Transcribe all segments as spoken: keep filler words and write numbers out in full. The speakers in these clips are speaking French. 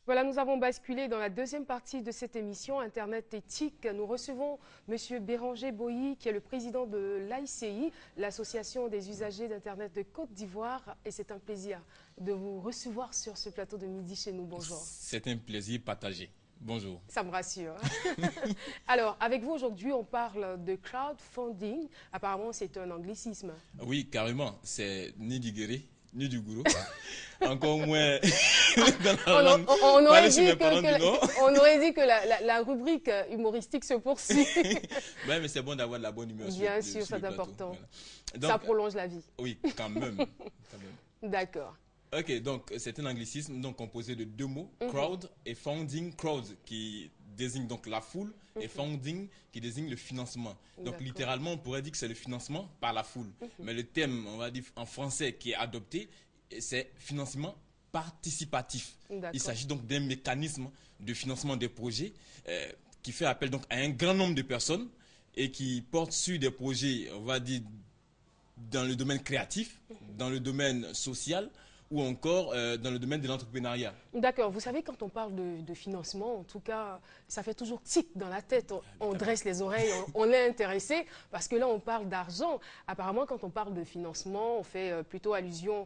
Voilà, nous avons basculé dans la deuxième partie de cette émission Internet éthique. Nous recevons M. Béranger Boyi, qui est le président de l'A I C I, l'Association des usagers d'Internet de Côte d'Ivoire. Et c'est un plaisir de vous recevoir sur ce plateau de midi chez nous. Bonjour. C'est un plaisir partagé. Bonjour. Ça me rassure. Alors, avec vous aujourd'hui, on parle de crowdfunding. Apparemment, c'est un anglicisme. Oui, carrément. C'est ni du guéri, ni du gourou. Encore moins dans la on, langue. On, on, aurait dit que, que, on aurait dit que la, la, la rubrique humoristique se poursuit. Ouais, mais c'est bon d'avoir de la bonne humeur. Bien sur, sûr, sur c'est important. Voilà. Ça prolonge la vie. Oui, quand même. quand même. D'accord. Ok, donc c'est un anglicisme donc composé de deux mots, mm-hmm. crowd et funding. Crowd qui désigne donc la foule mm-hmm. et funding qui désigne le financement. Donc littéralement, on pourrait dire que c'est le financement par la foule. Mm-hmm. Mais le thème, on va dire en français qui est adopté, c'est financement participatif. Il s'agit donc d'un mécanisme de financement des projets euh, qui fait appel donc à un grand nombre de personnes et qui porte sur des projets, on va dire, dans le domaine créatif, mm-hmm. dans le domaine social, ou encore euh, dans le domaine de l'entrepreneuriat. D'accord. Vous savez, quand on parle de, de financement, en tout cas, ça fait toujours tic dans la tête. On, on dresse les oreilles, on, on est intéressé, parce que là, on parle d'argent. Apparemment, quand on parle de financement, on fait euh, plutôt allusion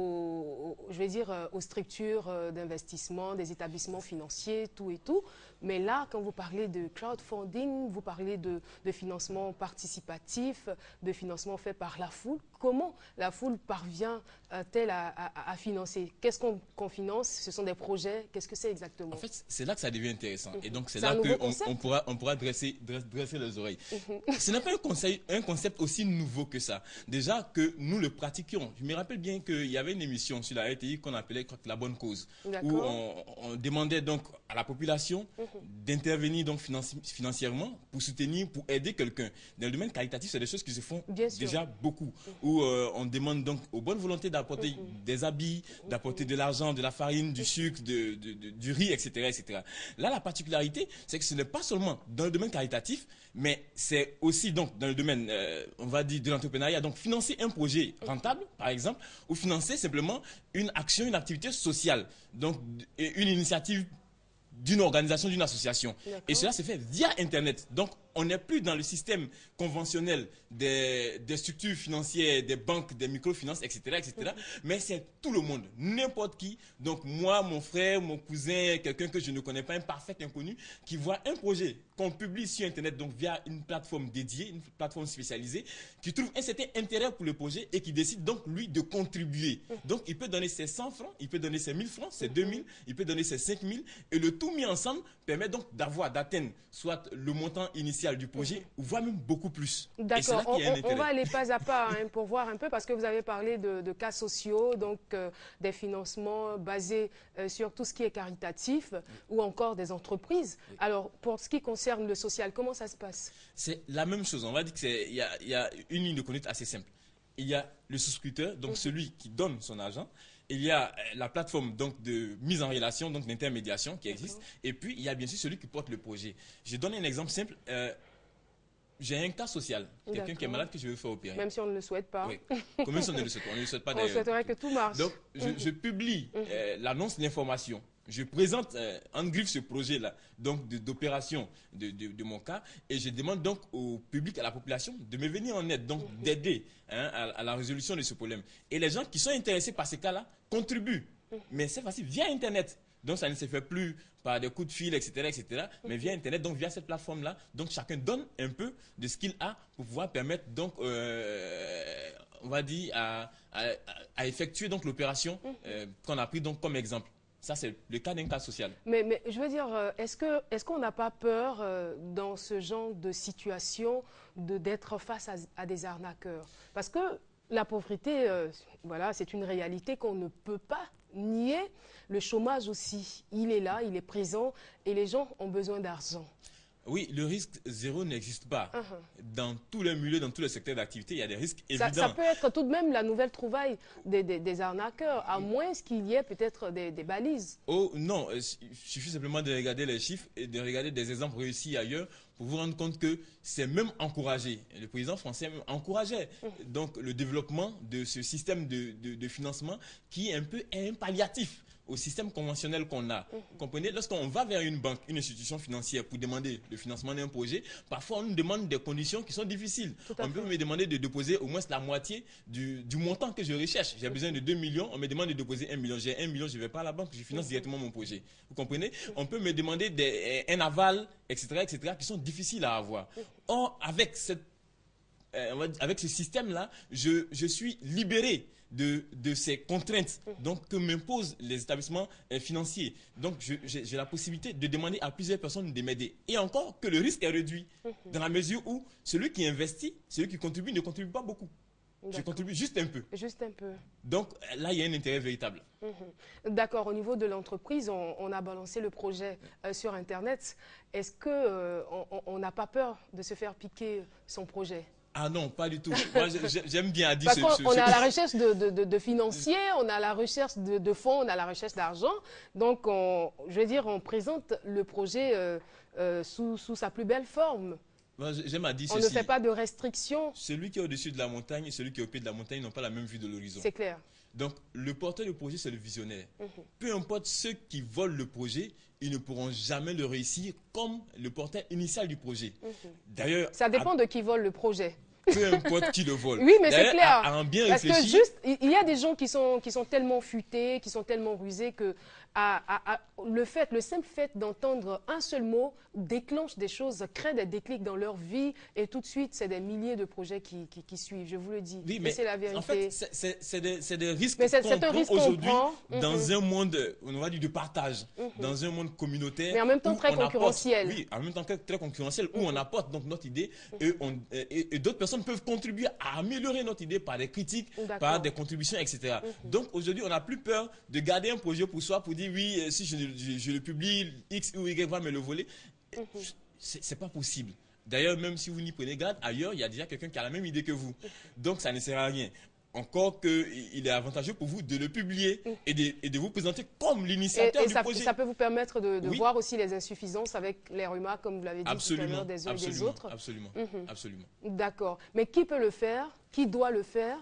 aux, aux, je vais dire, euh, aux structures euh, d'investissement, des établissements financiers, tout et tout. Mais là, quand vous parlez de crowdfunding, vous parlez de, de financement participatif, de financement fait par la foule. Comment la foule parvient-elle à, à, à financer? Qu'est-ce qu'on qu'on finance? Ce sont des projets. Qu'est-ce que c'est exactement? En fait, c'est là que ça devient intéressant. Mm-hmm. Et donc, c'est là qu'on on pourra, on pourra dresser, dresser, dresser les oreilles. Mm-hmm. Ce n'est pas un, conseil, un concept aussi nouveau que ça. Déjà que nous le pratiquions. Je me rappelle bien qu'il y avait une émission sur la R T I qu'on appelait La Bonne Cause, où on, on demandait donc à la population mm-hmm. d'intervenir donc financi financièrement pour soutenir, pour aider quelqu'un. Dans le domaine qualitatif, c'est des choses qui se font bien déjà sûr. beaucoup. Mm-hmm. Où euh, on demande donc aux bonnes volontés d'apporter mm-hmm. des habits, d'apporter mm-hmm. de l'argent, de la farine, du sucre, de, de, de, du riz, et cetera, et cetera. Là, la particularité, c'est que ce n'est pas seulement dans le domaine qualitatif, mais c'est aussi donc dans le domaine, euh, on va dire, de l'entrepreneuriat. Donc, financer un projet rentable, par exemple, ou financer simplement une action, une activité sociale, donc une initiative d'une organisation, d'une association. Et cela se fait via Internet. Donc, on n'est plus dans le système conventionnel des, des structures financières, des banques, des microfinances, et cetera, et cetera. Mm-hmm. Mais c'est tout le monde, n'importe qui. Donc, moi, mon frère, mon cousin, quelqu'un que je ne connais pas, un parfait inconnu, qui voit un projet qu'on publie sur Internet, donc via une plateforme dédiée, une plateforme spécialisée, qui trouve un certain intérêt pour le projet et qui décide donc, lui, de contribuer. Mm-hmm. Donc, il peut donner ses cent francs, il peut donner ses mille francs, ses mm-hmm. deux mille, il peut donner ses cinq mille, et le tout mis ensemble permet donc d'avoir, d'atteindre soit le montant initial du projet, ou voire même beaucoup plus. D'accord, on, on va aller pas à pas hein, pour voir un peu, parce que vous avez parlé de, de cas sociaux, donc euh, des financements basés euh, sur tout ce qui est caritatif, oui. ou encore des entreprises. Oui. Alors, pour ce qui concerne le social, comment ça se passe? C'est la même chose, on va dire qu'il y, y a une ligne de conduite assez simple. Il y a le souscripteur, donc mm-hmm. celui qui donne son argent. Il y a la plateforme donc, de mise en relation, donc d'intermédiation qui existe. Et puis, il y a bien sûr celui qui porte le projet. Je donne un exemple simple. Euh, J'ai un cas social, quelqu'un qui est malade que je veux faire opérer. Même si on ne le souhaite pas. Oui. Comme si on ne le souhaite pas. On ne le souhaite pas. On souhaiterait que tout marche. Donc, je, je publie euh, l'annonce, l'information. Je présente euh, en griffe ce projet-là, donc d'opération de, de, de mon cas, et je demande donc au public, à la population, de me venir en aide, donc mm-hmm. d'aider hein, à, à la résolution de ce problème. Et les gens qui sont intéressés par ces cas-là contribuent, mm-hmm. mais c'est facile, via Internet. Donc ça ne se fait plus par des coups de fil, et cetera, et cetera, mm-hmm. mais via Internet, donc via cette plateforme-là, donc chacun donne un peu de ce qu'il a pour pouvoir permettre donc, euh, on va dire, à, à, à effectuer donc l'opération mm-hmm. euh, qu'on a pris donc comme exemple. Ça, c'est le cas d'un cas social. Mais, mais je veux dire, est-ce que, est-ce qu'on n'a pas peur euh, dans ce genre de situation d'être face à, à des arnaqueurs? Parce que la pauvreté, euh, voilà, c'est une réalité qu'on ne peut pas nier. Le chômage aussi, il est là, il est présent et les gens ont besoin d'argent. Oui, le risque zéro n'existe pas. Uh-huh. Dans tous les milieux, dans tous les secteurs d'activité, il y a des risques évidents. Ça, ça peut être tout de même la nouvelle trouvaille des, des, des arnaqueurs, à moins qu'il y ait peut-être des, des balises. Oh non, il suffit simplement de regarder les chiffres et de regarder des exemples réussis ailleurs pour vous rendre compte que c'est même encouragé. Le président français encourageait uh-huh. donc le développement de ce système de, de, de financement qui est un peu un palliatif au système conventionnel qu'on a. Vous comprenez? Lorsqu'on va vers une banque, une institution financière pour demander le financement d'un projet, parfois on nous demande des conditions qui sont difficiles. On peut me demander de déposer au moins la moitié du, du montant que je recherche. J'ai besoin de deux millions, on me demande de déposer un million. J'ai un million, je ne vais pas à la banque, je finance directement mon projet. Vous comprenez? On peut me demander des, un aval, et cetera, et cetera, qui sont difficiles à avoir. Or, avec cette Euh, avec ce système-là, je, je suis libéré de, de ces contraintes donc, que m'imposent les établissements euh, financiers. Donc, j'ai la possibilité de demander à plusieurs personnes de m'aider. Et encore que le risque est réduit, dans la mesure où celui qui investit, celui qui contribue, ne contribue pas beaucoup. Je contribue juste un peu. Juste un peu. Donc, là, il y a un intérêt véritable. Mmh. D'accord. Au niveau de l'entreprise, on, on a balancé le projet euh, sur Internet. Est-ce qu'on n'a pas peur de se faire piquer son projet? Ah non, pas du tout. Moi, j'aime bien dire Parce qu'on est à la recherche de, de, de, de financiers, on est à la recherche de, de fonds, on est à la recherche d'argent. Donc, on, je veux dire, on présente le projet euh, euh, sous, sous sa plus belle forme. J'aime à dire on ceci. ne fait pas de restrictions. Celui qui est au-dessus de la montagne et celui qui est au pied de la montagne n'ont pas la même vue de l'horizon. C'est clair. Donc, le porteur du projet, c'est le visionnaire. Mmh. Peu importe ceux qui volent le projet, ils ne pourront jamais le réussir comme le porteur initial du projet. Mmh. D'ailleurs, ça dépend à... de qui vole le projet. Peu importe qui le vole. Oui, mais c'est clair. À, à en bien Parce réfléchir... que juste, il y a des gens qui sont, qui sont tellement futés, qui sont tellement rusés que à, à, à, le fait, le simple fait d'entendre un seul mot déclenche des choses, crée des déclics dans leur vie et tout de suite, c'est des milliers de projets qui, qui, qui suivent, je vous le dis. Oui, mais c'est la vérité. En fait, c'est des, des risques qu'on prend aujourd'hui dans mm-hmm. un monde, on va dire, de partage, mm-hmm. dans un monde communautaire. Mais en même temps très concurrentiel. Apporte, oui, en même temps très concurrentiel, mm-hmm. où on apporte donc notre idée mm-hmm. et, on, et, et d'autres personnes peuvent contribuer à améliorer notre idée par des critiques, par des contributions, et cetera. Mm-hmm. Donc aujourd'hui, on n'a plus peur de garder un projet pour soi, pour dire oui, si je, je, je le publie, X ou Y va me le voler. Mm-hmm. C'est pas possible. D'ailleurs, même si vous n'y prenez garde, ailleurs, il y a déjà quelqu'un qui a la même idée que vous. Donc, ça ne sert à rien. Encore qu'il est avantageux pour vous de le publier et de, et de vous présenter comme l'initiateur du ça, projet. Ça peut vous permettre de, de oui. voir aussi les insuffisances avec les remarques, comme vous l'avez dit absolument, tout à l'heure, des uns et des autres. Absolument, mm-hmm. absolument. D'accord. Mais qui peut le faire? Qui doit le faire?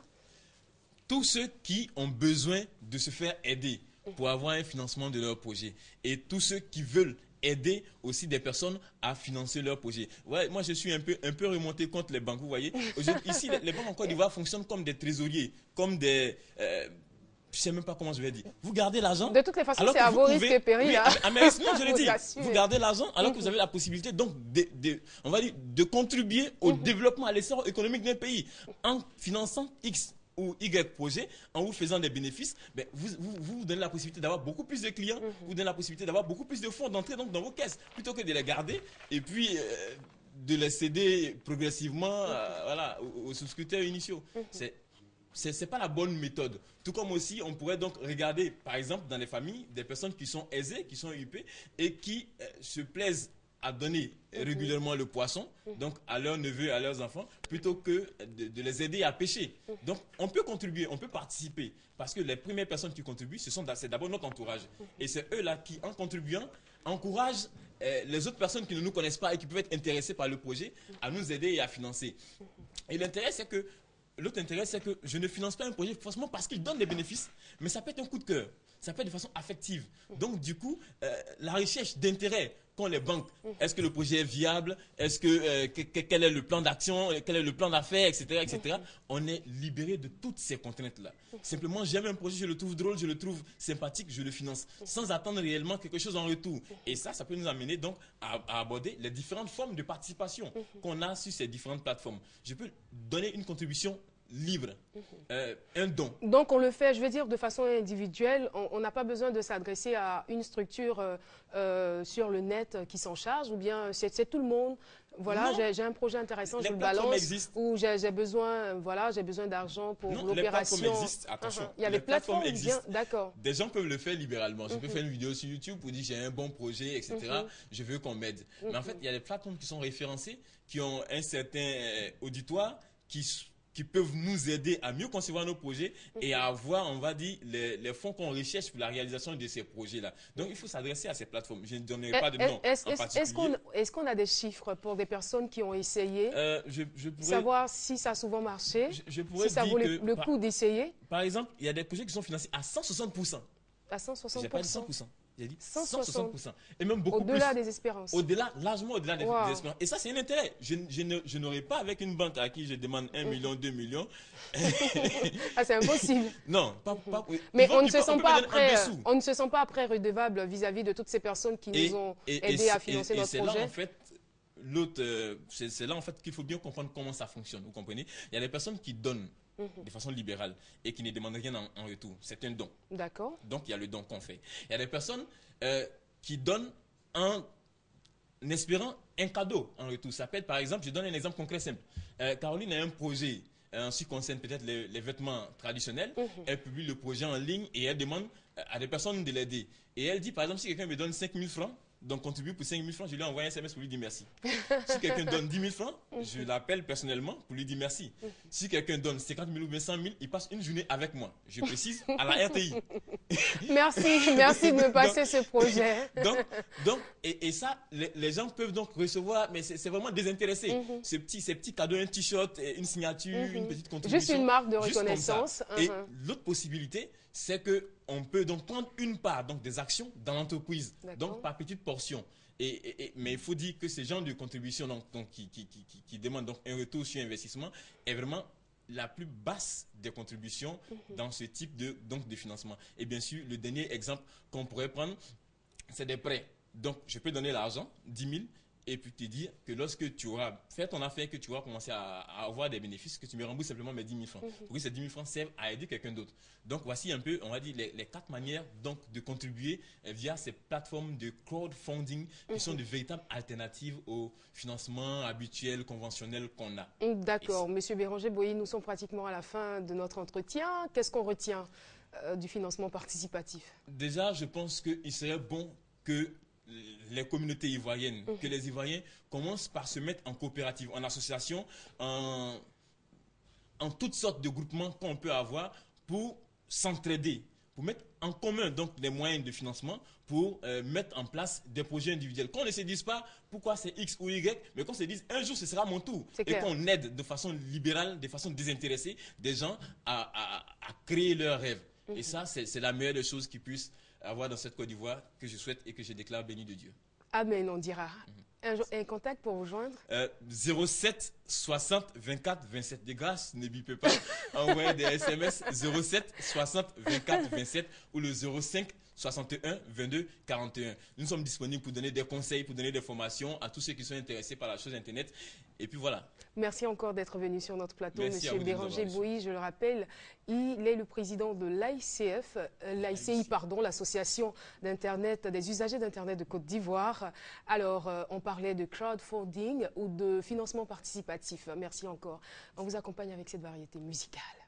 Tous ceux qui ont besoin de se faire aider pour avoir un financement de leur projet. Et tous ceux qui veulent aider aussi des personnes à financer leur projet. Ouais, moi, je suis un peu, un peu remonté contre les banques, vous voyez. Ici, les, les banques en Côte d'Ivoire fonctionnent comme des trésoriers, comme des... Euh, je ne sais même pas comment je vais dire. Vous gardez l'argent. De toutes les façons, c'est à vos risques et périls. Oui, à, mais, non, je le dis. Vous gardez l'argent alors que vous avez la possibilité, donc, de, de, on va dire, de contribuer au mm-hmm. développement, à l'essor économique d'un pays en finançant X ou Y projet, en vous faisant des bénéfices, ben vous, vous, vous donnez la possibilité d'avoir beaucoup plus de clients, mm-hmm. vous donnez la possibilité d'avoir beaucoup plus de fonds d'entrée donc dans vos caisses, plutôt que de les garder et puis euh, de les céder progressivement mm-hmm. euh, voilà, aux, aux souscripteurs initiaux. Mm-hmm. C'est c'est pas la bonne méthode. Tout comme aussi, on pourrait donc regarder, par exemple, dans les familles, des personnes qui sont aisées, qui sont huppées et qui euh, se plaisent à donner mm-hmm. régulièrement le poisson, mm-hmm. donc à leurs neveux, à leurs enfants, plutôt que de, de les aider à pêcher. Mm-hmm. Donc, on peut contribuer, on peut participer, parce que les premières personnes qui contribuent, ce sont c'est d'abord notre entourage. Mm-hmm. Et c'est eux-là qui, en contribuant, encouragent euh, les autres personnes qui ne nous connaissent pas et qui peuvent être intéressées par le projet, mm-hmm. à nous aider et à financer. Mm-hmm. Et l'intérêt, c'est que, l'autre intérêt, c'est que je ne finance pas un projet forcément parce qu'il donne des bénéfices, mais ça peut être un coup de cœur, ça peut être de façon affective. Mm-hmm. Donc, du coup, euh, la recherche d'intérêt qu'ont les banques, est-ce que le projet est viable, est-ce que, euh, que, que quel est le plan d'action, quel est le plan d'affaires, et cetera, et cetera. On est libéré de toutes ces contraintes-là. Simplement, j'aime un projet, je le trouve drôle, je le trouve sympathique, je le finance, sans attendre réellement quelque chose en retour. Et ça, ça peut nous amener donc à, à aborder les différentes formes de participation qu'on a sur ces différentes plateformes. Je peux donner une contribution libre, euh, un don. Donc on le fait, je veux dire, de façon individuelle. On n'a pas besoin de s'adresser à une structure euh, euh, sur le net qui s'en charge, ou bien c'est tout le monde. Voilà, j'ai un projet intéressant, les je le balance, ou j'ai besoin, voilà, j'ai besoin d'argent pour l'opération. Les plateformes existent, attention. Uh-huh. Il y a les des plateformes, plateformes existent. D'accord. Des gens peuvent le faire libéralement. Je Uh-huh. peux faire une vidéo sur YouTube pour dire j'ai un bon projet, et cetera. Uh-huh. Je veux qu'on m'aide. Uh-huh. Mais en fait, il y a des plateformes qui sont référencées, qui ont un certain euh, auditoire, qui qui peuvent nous aider à mieux concevoir nos projets et à avoir, on va dire, les, les fonds qu'on recherche pour la réalisation de ces projets-là. Donc, il faut s'adresser à ces plateformes. Je ne donnerai pas de nom est, est, en particulier. Est-ce qu'on est qu'on a des chiffres pour des personnes qui ont essayé euh, je, je pourrais, savoir si ça a souvent marché, je, je pourrais si ça dire vaut le, que, le par, coup d'essayer? Par exemple, il y a des projets qui sont financés à cent soixante pour cent. À cent soixante J'ai pour pas dit cent. cent pour cent. J'ai dit cent cent soixante pour cent. Et même beaucoup plus. Au-delà des espérances. Au-delà, largement au-delà des, Wow. des espérances. Et ça, c'est un intérêt. Je, je, ne, je n'aurais pas avec une banque à qui je demande un million, deux millions. Ah, c'est impossible. Non, pas, pas oui. Mais vont, on ne, se peut, sent on, pas après, on ne se sent pas après redevable vis-à- -vis de toutes ces personnes qui et, nous ont et, aidés et, à financer et, notre et projet. Là, en fait, l'autre, euh, c'est là en fait qu'il faut bien comprendre comment ça fonctionne. Vous comprenez? Il y a des personnes qui donnent mm-hmm. de façon libérale et qui ne demandent rien en, en retour. C'est un don. D'accord. Donc il y a le don qu'on fait. Il y a des personnes euh, qui donnent en espérant un cadeau en retour. Ça peut être, par exemple, je donne un exemple concret simple. Euh, Caroline a un projet en ce qui concerne peut-être les, les vêtements traditionnels. Mm-hmm. Elle publie le projet en ligne et elle demande à des personnes de l'aider. Et elle dit, par exemple, si quelqu'un me donne cinq mille francs, donc contribue pour cinq mille francs, je lui envoie un S M S pour lui dire merci. Si quelqu'un donne dix mille francs, je l'appelle personnellement pour lui dire merci. Si quelqu'un donne cinquante mille ou bien cent mille, il passe une journée avec moi. Je précise, à la R T I. Merci, merci de me passer donc, ce projet. Donc, donc et, et ça, les, les gens peuvent donc recevoir, mais c'est vraiment désintéressé. Mm-hmm. Ces petits, ces petits cadeaux, un t-shirt, une signature, mm-hmm. une petite contribution. Juste une marque de reconnaissance. Uh-huh. Et l'autre possibilité, c'est qu'on peut donc prendre une part donc, des actions dans l'entreprise, donc par petite portion. Et, et, et, mais il faut dire que ces gens de contribution donc, donc, qui, qui, qui, qui demandent donc, un retour sur investissement est vraiment la plus basse des contributions mm-hmm. dans ce type de, donc, de financement. Et bien sûr, le dernier exemple qu'on pourrait prendre, c'est des prêts. Donc, je peux donner l'argent, dix mille, et puis te dire que lorsque tu auras fait ton affaire, que tu auras commencé à, à avoir des bénéfices, que tu me rembourses simplement mes dix mille francs. Mm-hmm. Pour que ces dix mille francs servent à aider quelqu'un d'autre. Donc, voici un peu, on va dire, les, les quatre manières donc, de contribuer via ces plateformes de crowdfunding qui mm-hmm. sont de véritables alternatives au financement habituel, conventionnel qu'on a. D'accord. Monsieur Béranger Boyi, nous sommes pratiquement à la fin de notre entretien. Qu'est-ce qu'on retient euh, du financement participatif? Déjà, je pense qu'il serait bon que les communautés ivoiriennes, mmh. que les Ivoiriens commencent par se mettre en coopérative, en association, en, en toutes sortes de groupements qu'on peut avoir pour s'entraider, pour mettre en commun donc des moyens de financement pour euh, mettre en place des projets individuels. Qu'on ne se dise pas pourquoi c'est X ou Y, mais qu'on se dise un jour ce sera mon tour. Et qu'on aide de façon libérale, de façon désintéressée des gens à, à, à créer leurs rêves. Mmh. Et ça, c'est la meilleure des choses qui puissent avoir dans cette Côte d'Ivoire que je souhaite et que je déclare béni de Dieu. Amen, on dira. Mm-hmm. un, un contact pour vous joindre euh, zéro sept soixante vingt-quatre vingt-sept. De grâce, ne bipez pas. Envoyez des S M S zéro sept soixante vingt-quatre vingt-sept ou le zéro cinq soixante et un vingt-deux quarante et un. Nous sommes disponibles pour donner des conseils, pour donner des formations à tous ceux qui sont intéressés par la chose Internet. Et puis voilà. Merci encore d'être venu sur notre plateau, Merci Monsieur Béranger Boyi. Je le rappelle, il est le président de l'A I C F, euh, l'A I C I, pardon, l'Association d'Internet, des usagers d'Internet de Côte d'Ivoire. Alors, euh, on parlait de crowdfunding ou de financement participatif. Merci encore. On vous accompagne avec cette variété musicale.